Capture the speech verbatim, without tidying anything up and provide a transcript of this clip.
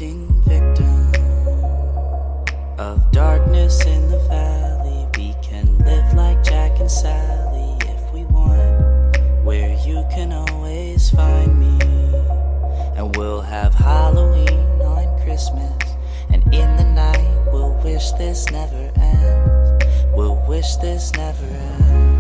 drifting victim of darkness in the valley. We can live like Jack and Sally if we want, where you can always find me. And we'll have Halloween on Christmas, and in the night we'll wish this never ends. We'll wish this never ends.